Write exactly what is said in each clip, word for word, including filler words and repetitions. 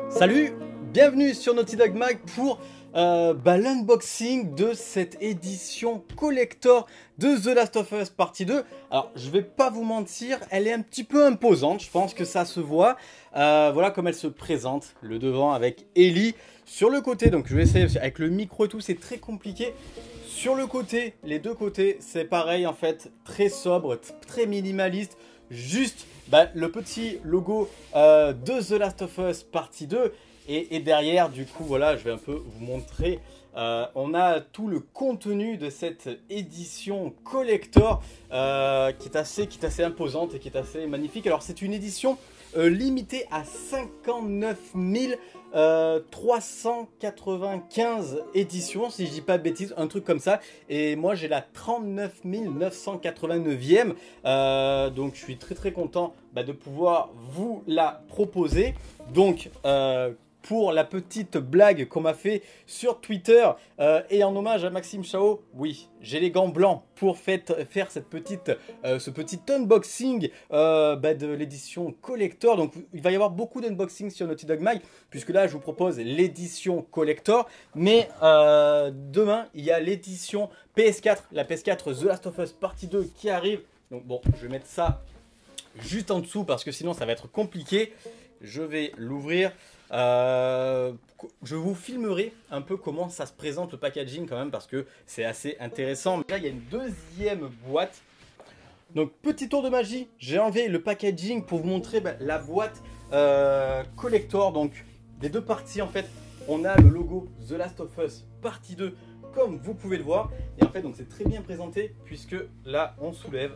Salut, bienvenue sur Naughty Dog Mag pour euh, bah, l'unboxing de cette édition collector de The Last of Us Partie deux. Alors je vais pas vous mentir, elle est un petit peu imposante, je pense que ça se voit. Euh, voilà comme elle se présente, le devant avec Ellie. Sur le côté, donc je vais essayer avec le micro et tout, c'est très compliqué. Sur le côté, les deux côtés, c'est pareil en fait, très sobre, très minimaliste. Juste bah, le petit logo euh, de The Last of Us Partie deux. Et, et derrière, du coup, voilà, je vais un peu vous montrer. Euh, on a tout le contenu de cette édition collector euh, qui, est assez, qui est assez imposante et qui est assez magnifique. Alors, c'est une édition euh, limitée à cinquante-neuf mille trois cent quatre-vingt-quinze éditions, si je dis pas de bêtises, un truc comme ça. Et moi, j'ai la trente-neuf mille neuf cent quatre-vingt-neuvième. Euh, donc, je suis très très content bah, de pouvoir vous la proposer. Donc, euh, pour la petite blague qu'on m'a fait sur Twitter euh, et en hommage à Maxime Chao, oui, j'ai les gants blancs pour fait, faire cette petite, euh, ce petit unboxing euh, bah, de l'édition collector. Donc il va y avoir beaucoup d'unboxing sur Naughty Dog Mag, puisque là je vous propose l'édition collector. Mais euh, demain il y a l'édition P S quatre, la P S quatre The Last of Us Partie deux qui arrive. Donc bon, je vais mettre ça juste en dessous parce que sinon ça va être compliqué. Je vais l'ouvrir. Euh, je vous filmerai un peu comment ça se présente le packaging quand même parce que c'est assez intéressant. Là il y a une deuxième boîte. Donc petit tour de magie, j'ai enlevé le packaging pour vous montrer bah, la boîte euh, collector. Donc des deux parties en fait, on a le logo The Last of Us Partie deux comme vous pouvez le voir. Et en fait donc c'est très bien présenté puisque là on soulève.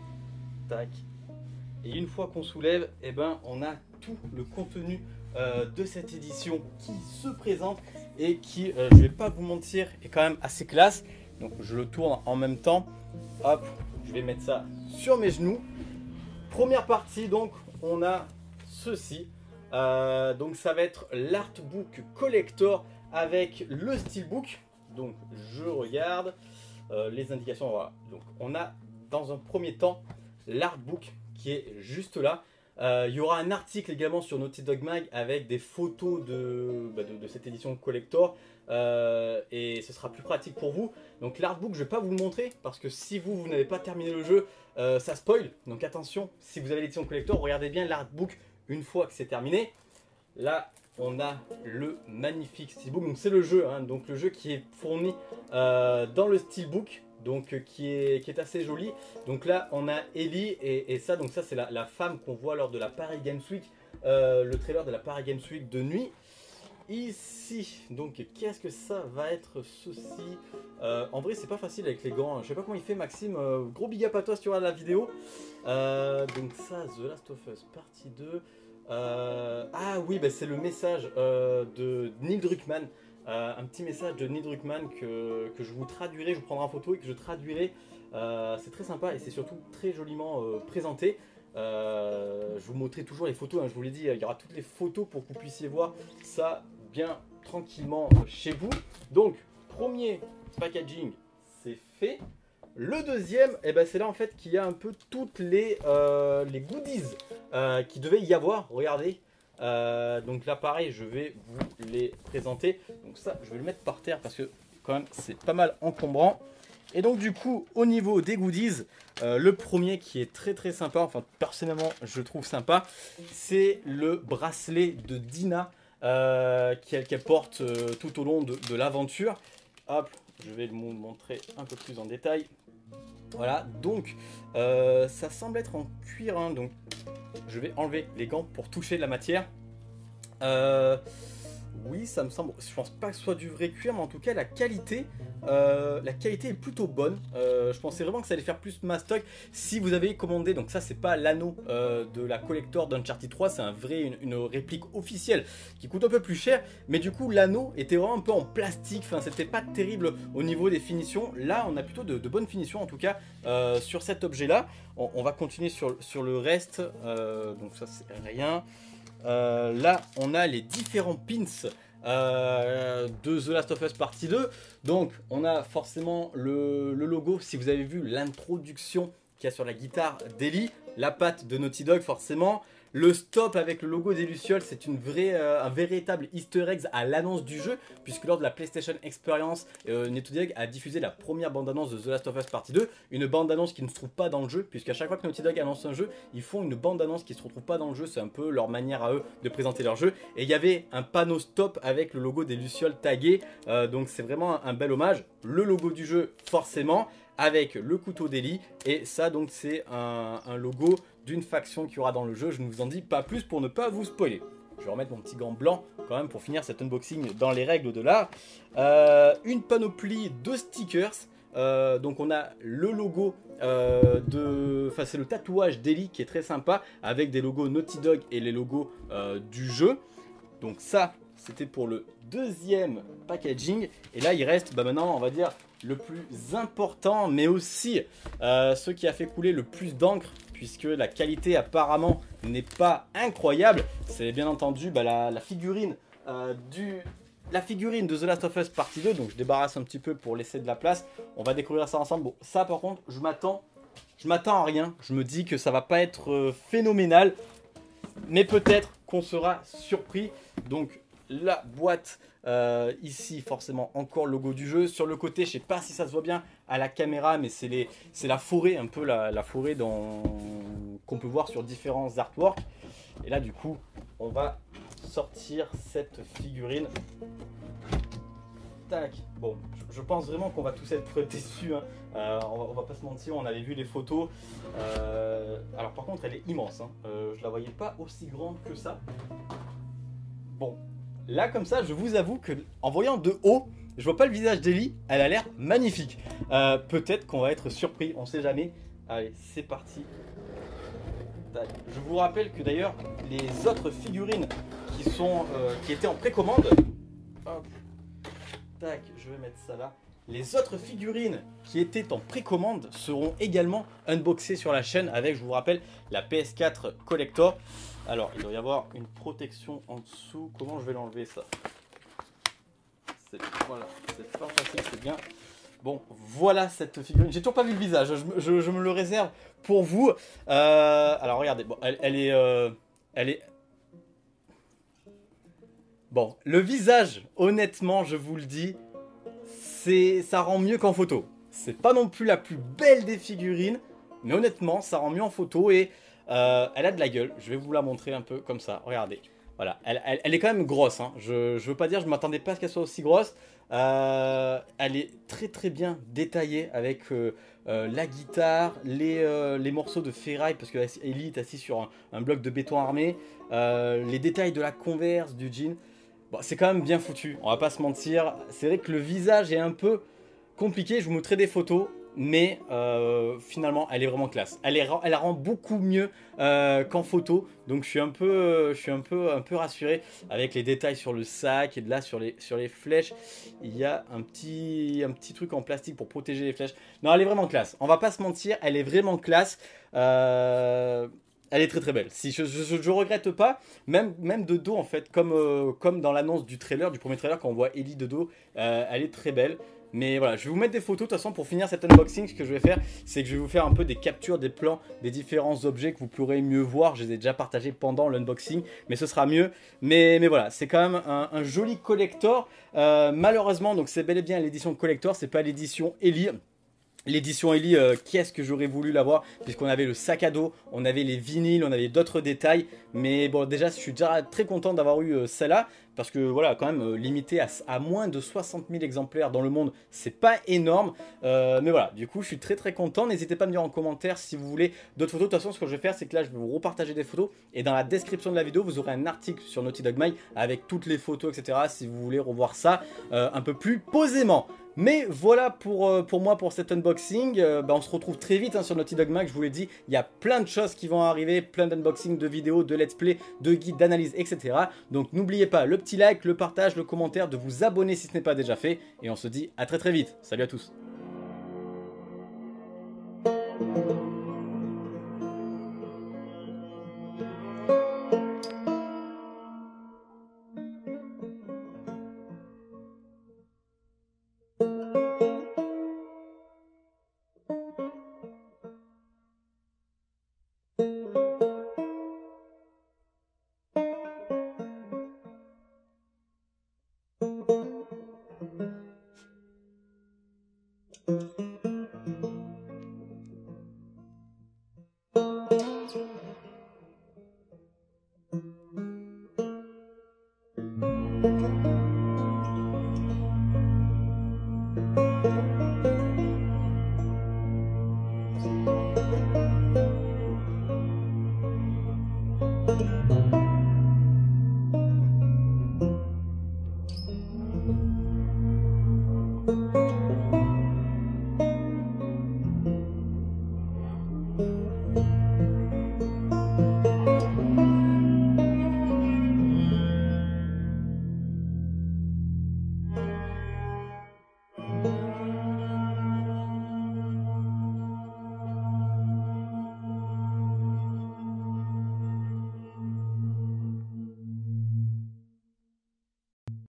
Tac. Et une fois qu'on soulève, eh ben, on a tout le contenu euh, de cette édition qui se présente et qui, euh, je ne vais pas vous mentir, est quand même assez classe. Donc je le tourne en même temps. Hop, je vais mettre ça sur mes genoux. Première partie, donc on a ceci. Euh, donc ça va être l'artbook collector avec le steelbook. Donc je regarde euh, les indications. Voilà. Donc on a dans un premier temps l'artbook qui est juste là. Euh, il y aura un article également sur Naughty Dog Mag avec des photos de, bah de, de cette édition collector euh, et ce sera plus pratique pour vous. Donc l'artbook je ne vais pas vous le montrer parce que si vous, vous n'avez pas terminé le jeu, euh, ça spoil. Donc attention, si vous avez l'édition collector, regardez bien l'artbook une fois que c'est terminé. Là on a le magnifique steelbook, donc c'est le jeu, hein, donc le jeu qui est fourni euh, dans le steelbook. Donc euh, qui, est, qui est assez joli. Donc là on a Ellie et, et ça donc ça c'est la, la femme qu'on voit lors de la Paris Games Week, euh, le trailer de la Paris Games Week de nuit. Ici donc qu'est-ce que ça va être ceci euh, en vrai c'est pas facile avec les gants, je sais pas comment il fait Maxime, euh, gros big up à toi si tu regardes la vidéo. euh, Donc ça The Last of Us Partie deux. euh, Ah oui bah, c'est le message euh, de Neil Druckmann. Euh, un petit message de Neil Druckmann que, que je vous traduirai, je vous prendrai en photo et que je traduirai. Euh, c'est très sympa et c'est surtout très joliment euh, présenté. Euh, je vous montrerai toujours les photos, hein, je vous l'ai dit, il y aura toutes les photos pour que vous puissiez voir ça bien tranquillement chez vous. Donc, premier packaging, c'est fait. Le deuxième, eh ben, c'est là en fait qu'il y a un peu toutes les, euh, les goodies euh, qui devaient y avoir. Regardez. Euh, donc là pareil je vais vous les présenter. Donc ça je vais le mettre par terre parce que quand même c'est pas mal encombrant. Et donc du coup au niveau des goodies, euh, le premier qui est très très sympa, enfin personnellement je trouve sympa, c'est le bracelet de Dina euh, qu'elle qu'elle porte euh, tout au long de, de l'aventure. Hop, je vais le montrer un peu plus en détail. Voilà, donc euh, ça semble être en cuir, hein, donc je vais enlever les gants pour toucher la matière. Euh, oui, ça me semble, je pense pas que ce soit du vrai cuir, mais en tout cas la qualité, euh, la qualité est plutôt bonne. Euh, je pensais vraiment que ça allait faire plus mastoc si vous avez commandé. Donc ça c'est pas l'anneau euh, de la collector d'Uncharted trois, c'est un vrai une, une réplique officielle qui coûte un peu plus cher. Mais du coup l'anneau était vraiment un peu en plastique. Enfin c'était pas terrible au niveau des finitions. Là on a plutôt de, de bonnes finitions en tout cas euh, sur cet objet là. On, on va continuer sur, sur le reste. Euh, donc ça c'est rien. Euh, là on a les différents pins euh, de The Last of Us Partie deux. Donc on a forcément le, le logo, si vous avez vu l'introduction qu'il y a sur la guitare d'Ellie, la patte de Naughty Dog forcément, Le stop avec le logo des Lucioles, c'est une vraie, euh, un véritable easter egg à l'annonce du jeu, puisque lors de la PlayStation Experience, euh, Naughty Dog a diffusé la première bande-annonce de The Last of Us Partie deux, une bande-annonce qui ne se trouve pas dans le jeu, puisqu'à chaque fois que Naughty Dog annonce un jeu, ils font une bande-annonce qui ne se retrouve pas dans le jeu, c'est un peu leur manière à eux de présenter leur jeu, et il y avait un panneau stop avec le logo des Lucioles tagué, euh, donc c'est vraiment un, un bel hommage. Le logo du jeu, forcément, avec le couteau d'Ellie, et ça donc c'est un, un logo d'une faction qu'il y aura dans le jeu. Je ne vous en dis pas plus pour ne pas vous spoiler. Je vais remettre mon petit gant blanc quand même pour finir cet unboxing dans les règles de l'art. Euh, une panoplie de stickers. Euh, donc on a le logo euh, de... Enfin c'est le tatouage d'Ellie qui est très sympa avec des logos Naughty Dog et les logos euh, du jeu. Donc ça c'était pour le deuxième packaging. Et là il reste bah maintenant on va dire le plus important mais aussi euh, ce qui a fait couler le plus d'encre, puisque la qualité apparemment n'est pas incroyable. C'est bien entendu bah, la, la figurine euh, du... La figurine de The Last of Us Partie deux, donc je débarrasse un petit peu pour laisser de la place. On va découvrir ça ensemble. Bon, ça par contre, je m'attends, je m'attends à rien. Je me dis que ça va pas être euh, phénoménal, mais peut-être qu'on sera surpris. Donc la boîte euh, ici, forcément encore le logo du jeu. Sur le côté, je sais pas si ça se voit bien à la caméra, mais c'est les, c'est la forêt, un peu la, la forêt dans... qu'on peut voir sur différents artworks. Et là, du coup, on va sortir cette figurine. Tac. Bon, je, je pense vraiment qu'on va tous être déçus. Hein. Euh, on, va, on va pas se mentir, on avait vu les photos. Euh, alors par contre, elle est immense. Hein. Euh, je la voyais pas aussi grande que ça. Bon, là comme ça, je vous avoue que en voyant de haut, je vois pas le visage d'Ellie. Elle a l'air magnifique. Euh, Peut-être qu'on va être surpris, on sait jamais. Allez, c'est parti. Tac. Je vous rappelle que d'ailleurs, les autres figurines qui sont euh, qui étaient en précommande. Hop. Tac, je vais mettre ça là. Les autres figurines qui étaient en précommande seront également unboxées sur la chaîne avec, je vous rappelle, la P S quatre Collector. Alors, il doit y avoir une protection en dessous. Comment je vais l'enlever ça? Voilà, c'est pas facile, c'est bien. Bon, voilà cette figurine. J'ai toujours pas vu le visage, je, je, je me le réserve pour vous. Euh, alors, regardez, bon, elle, elle est... Euh, elle est... Bon, le visage, honnêtement, je vous le dis, c'est, ça rend mieux qu'en photo. C'est pas non plus la plus belle des figurines, mais honnêtement, ça rend mieux en photo et euh, elle a de la gueule. Je vais vous la montrer un peu comme ça. Regardez, voilà, elle, elle, elle est quand même grosse. Hein. Je, je veux pas dire, je m'attendais pas à ce qu'elle soit aussi grosse. Euh, elle est très très bien détaillée avec euh, euh, la guitare, les, euh, les morceaux de ferraille parce que Ellie est assise sur un, un bloc de béton armé, euh, les détails de la Converse, du jean. Bon, c'est quand même bien foutu, on va pas se mentir. C'est vrai que le visage est un peu compliqué, je vous montrerai des photos, mais euh, finalement elle est vraiment classe. Elle, est, elle la rend beaucoup mieux euh, qu'en photo, donc je suis un peu, euh, je suis un peu, un peu rassuré avec les détails sur le sac et de là sur les, sur les flèches. Il y a un petit, un petit truc en plastique pour protéger les flèches. Non, elle est vraiment classe, on va pas se mentir, elle est vraiment classe. Euh... Elle est très très belle, si je, je, je regrette pas, même, même de dos en fait, comme, euh, comme dans l'annonce du trailer, du premier trailer quand on voit Ellie de dos, euh, elle est très belle. Mais voilà, je vais vous mettre des photos de toute façon pour finir cet unboxing. Ce que je vais faire, c'est que je vais vous faire un peu des captures, des plans, des différents objets que vous pourrez mieux voir. Je les ai déjà partagés pendant l'unboxing, mais ce sera mieux. Mais, mais voilà, c'est quand même un, un joli collector. Euh, malheureusement, donc c'est bel et bien l'édition collector, c'est pas l'édition Ellie. L'édition Ellie, euh, qu'est-ce que j'aurais voulu l'avoir, puisqu'on avait le sac à dos, on avait les vinyles, on avait d'autres détails. Mais bon, déjà, je suis déjà très content d'avoir eu euh, celle-là, parce que voilà, quand même, euh, limité à, à moins de soixante mille exemplaires dans le monde, c'est pas énorme. Euh, mais voilà, du coup, je suis très très content. N'hésitez pas à me dire en commentaire si vous voulez d'autres photos. De toute façon, ce que je vais faire, c'est que là, je vais vous repartager des photos. Et dans la description de la vidéo, vous aurez un article sur Naughty Dog Mag avec toutes les photos, et cetera. Si vous voulez revoir ça euh, un peu plus posément. Mais voilà pour, euh, pour moi pour cet unboxing. Euh, bah on se retrouve très vite hein, sur Naughty Dog Mag. Je vous l'ai dit, il y a plein de choses qui vont arriver, plein d'unboxings, de vidéos, de let's play, de guides, d'analyses, et cetera. Donc n'oubliez pas le petit like, le partage, le commentaire, de vous abonner si ce n'est pas déjà fait. Et on se dit à très très vite. Salut à tous.